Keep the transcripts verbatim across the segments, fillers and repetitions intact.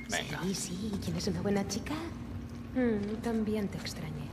Venga. Sí, sí. ¿Quién es una buena chica? Mm, también te extrañé.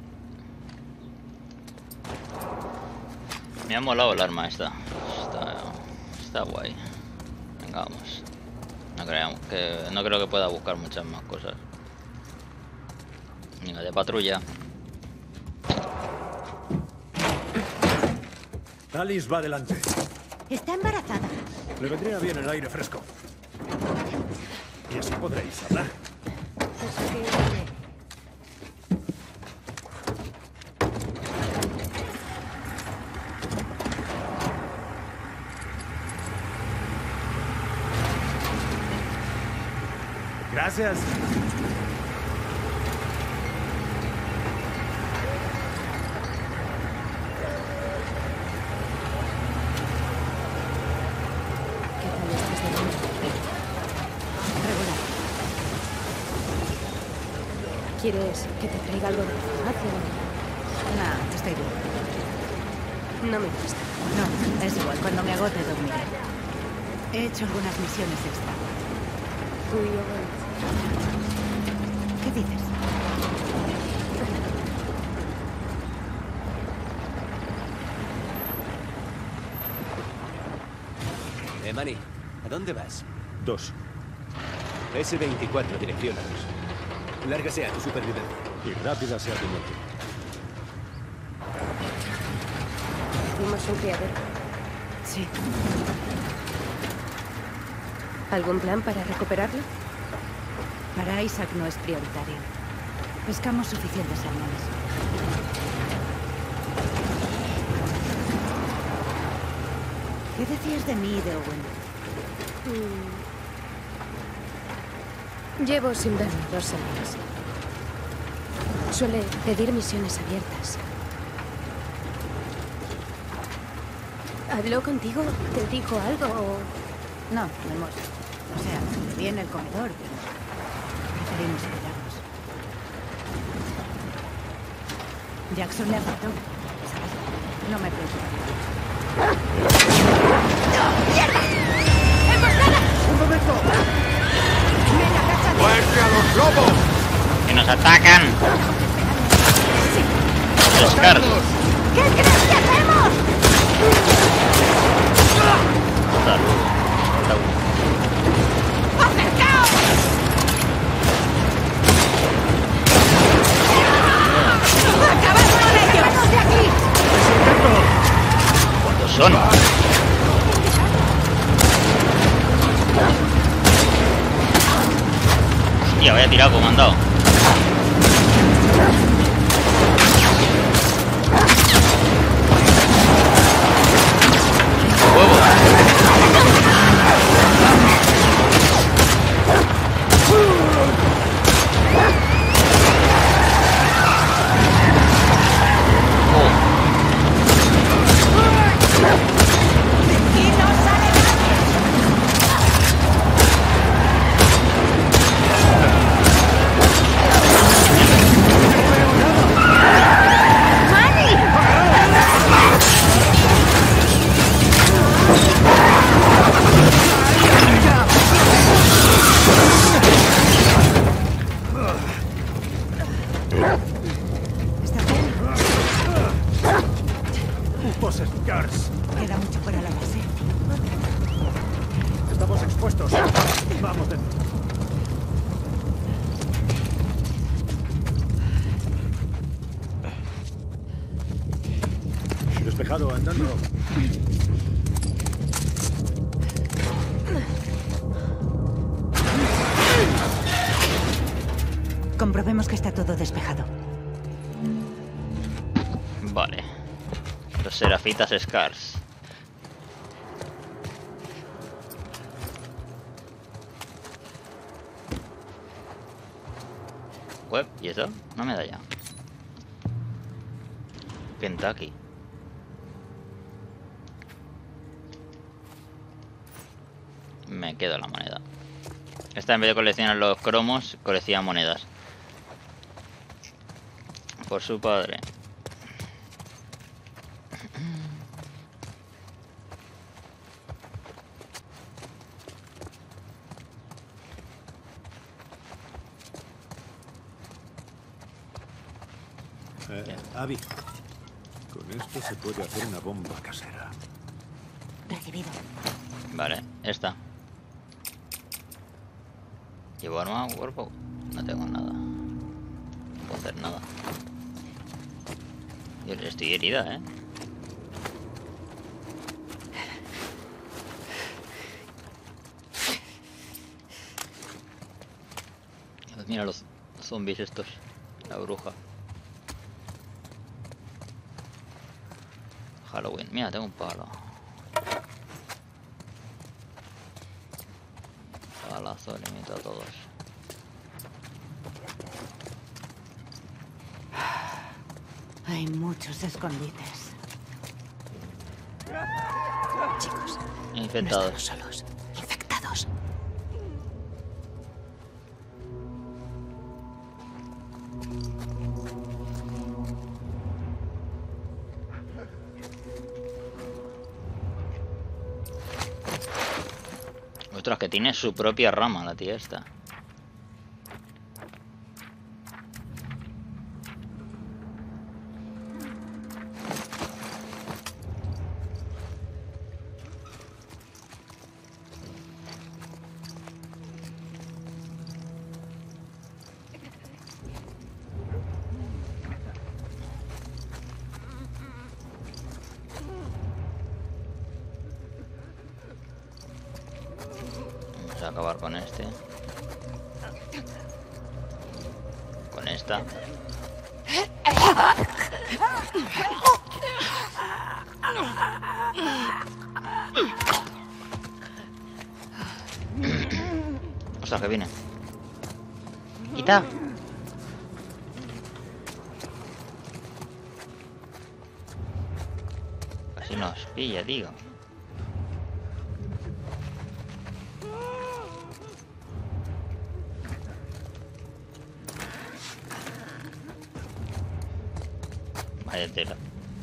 Me ha molado el arma esta. Está, está guay. Venga, vamos. No creo que, no creo que pueda buscar muchas más cosas. Venga, de patrulla. Alice va adelante. Está embarazada. Le vendría bien el aire fresco. Y así podréis hablar. Eso que... Gracias. ¿Qué tal estás de nuevo? Regular. ¿Quieres que te traiga algo de farmacia? No, estoy bien. No me gusta. No, es igual. Cuando me agote dormiré. He hecho algunas misiones extra. Tú y yo, bueno. ¿Qué dices? Eh, Manny, ¿a dónde vas? Dos. ese veinticuatro, dirección a dos. Larga sea tu supervivencia. Y rápida sea tu muerte. Fuimos un criadero. Sí. ¿Algún plan para recuperarlo? Para Isaac no es prioritario. Pescamos suficientes salmones. ¿Qué decías de mí y de Owen? Mm. Llevo sin verlo dos semanas. Suele pedir misiones abiertas. ¿Habló contigo? ¿Te dijo algo o...? No, no hemos... O sea, le vi en el comedor, pero preferimos cuidarnos. Jackson le afectó, ¿sabes? No me preocupa. ¡Un momento! ¡Muerte a los lobos! ¡Que nos atacan! Scars. ¿Qué crees que hacemos? Hasta luego. Hasta luego. ¡Acercaos! ¡Acabad con ellos! ¡Vámonos de aquí! ¿Cuántos son? Hostia, vaya tirado como han dado. ¿Está bien? ¡Putos Scars! Queda mucho para la base. Estamos expuestos. Vamos dentro. Despejado, andando. Comprobemos que está todo despejado. Vale. Los Serafitas Scars. Web, ¿y eso? No me da ya. Kentucky. Me quedo la moneda. Esta en vez de coleccionar los cromos, colecciona monedas. Por su padre. Eh, Abby, con esto se puede hacer una bomba casera. Recibido. Vale, esta. ¿Llevo arma a cuerpo? No tengo nada. No puedo hacer nada. Yo estoy herida, ¿eh? Mira los zombies estos. La bruja. Halloween. Mira, tengo un palo. Palazo, limito a todos. Hay muchos escondites. Chicos, Infectados. no estamos solos. Infectados. Ostras, que tiene su propia rama la tía esta. Vamos a acabar con este. Con esta. Ostras, que viene. Quita. Casi nos pilla, tío. Vaya tela.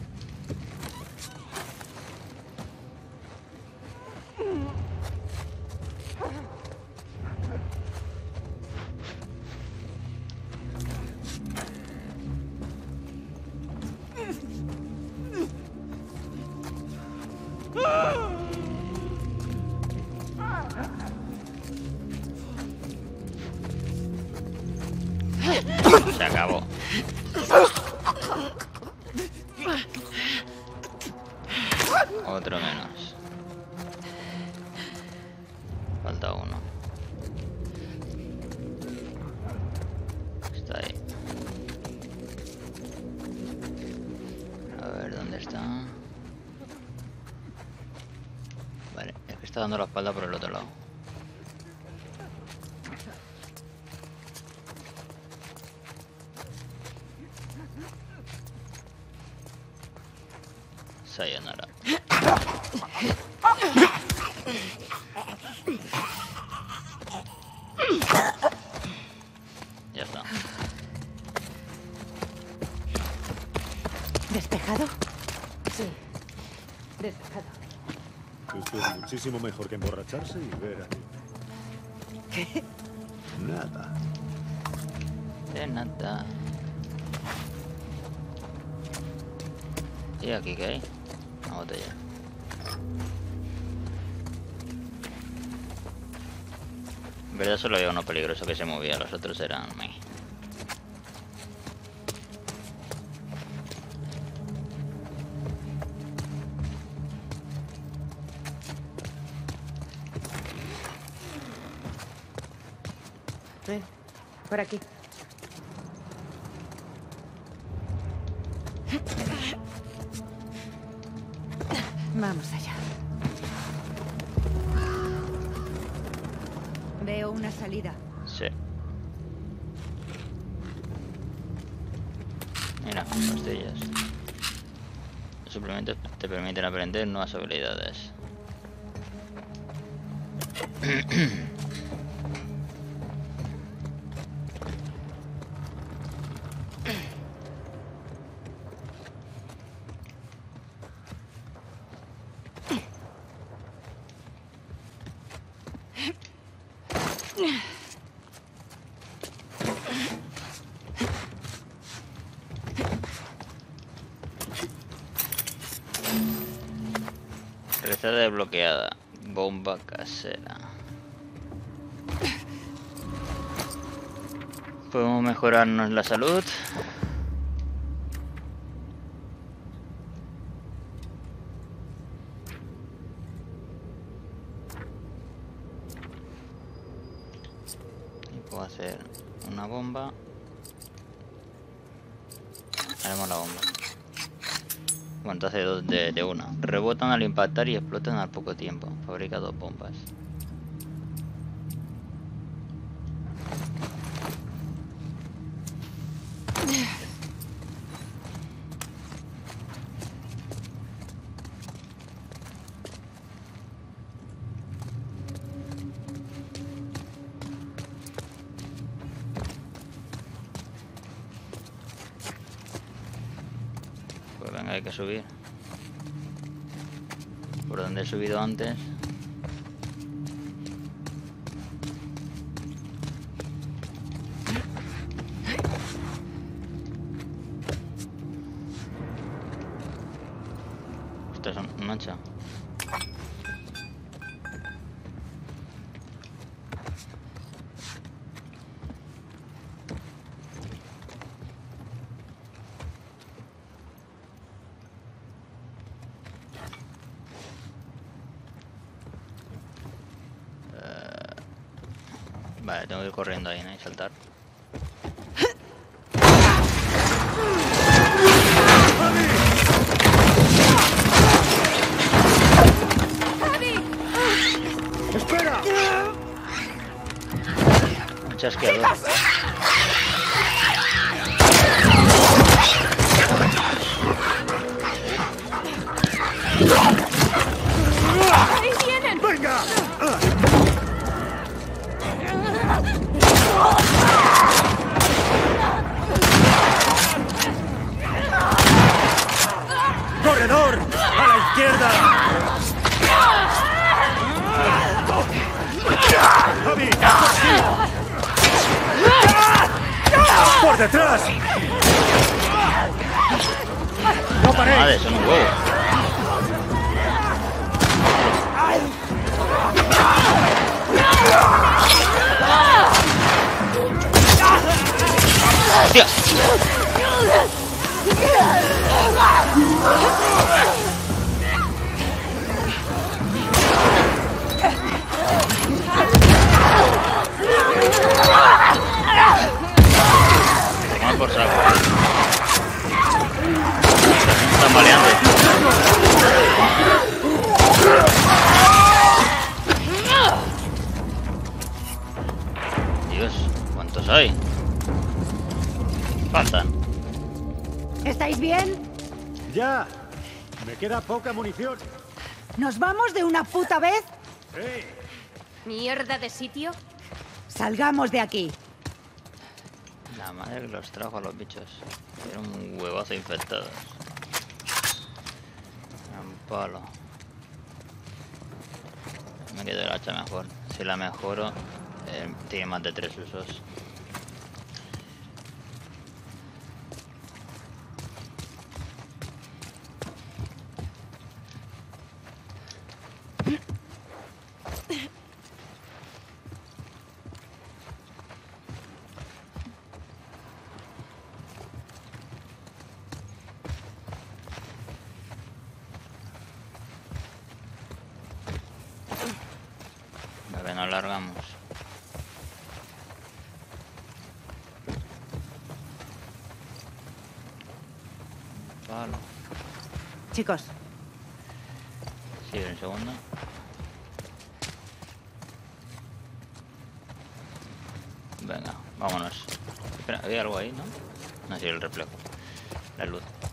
Se acabó. Otro menos. Falta uno. Está ahí. A ver, ¿dónde está? Vale, es que está dando la espalda por el otro lado. Sayonara. Ya está. ¿Despejado? Sí. Despejado. Esto es muchísimo mejor que emborracharse y ver a ti. ¿Qué? Nada. De nada. ¿Y aquí qué hay? Una botella. En verdad solo había uno peligroso que se movía, los otros eran meh. Ven, por aquí. Vamos allá. Veo una salida. Sí. Mira, pastillas. Los suplementos te permiten aprender nuevas habilidades. desbloqueada. Bomba casera. Podemos mejorarnos la salud. Y puedo hacer una bomba. Haremos la bomba. Bueno, entonces dos de, de una. Rebotan al impactar y explotan al poco tiempo. Fabrica dos bombas. Pues venga, hay que subir. Por donde he subido antes. Esto es un hacha. Vale, tengo que ir corriendo ahí, ¿no? Y saltar. ¡Espera! Un chasqueador. ¡Ahí vienen! ¡Venga! ¡Corredor! ¡A la izquierda! ¡Javi! ¡Por detrás! ¡No paréis! Madre, son un huevo. ¡Hostia! Toma por saco. Están baleando. Dios, ¿cuántos hay? Faltan. ¿Estáis bien? ¡Ya! Me queda poca munición. ¿Nos vamos de una puta vez? ¡Hey! ¿Mierda de sitio? Salgamos de aquí. La madre que los trajo a los bichos. Era un huevazo infectados. Un palo. Me quedo el hacha mejor. Si la mejoro, eh, tiene más de tres usos. A ver, nos largamos. Palo. Chicos, Sí, un segundo. Venga, vámonos. Espera, había algo ahí, ¿no? No, sí, el reflejo. La luz.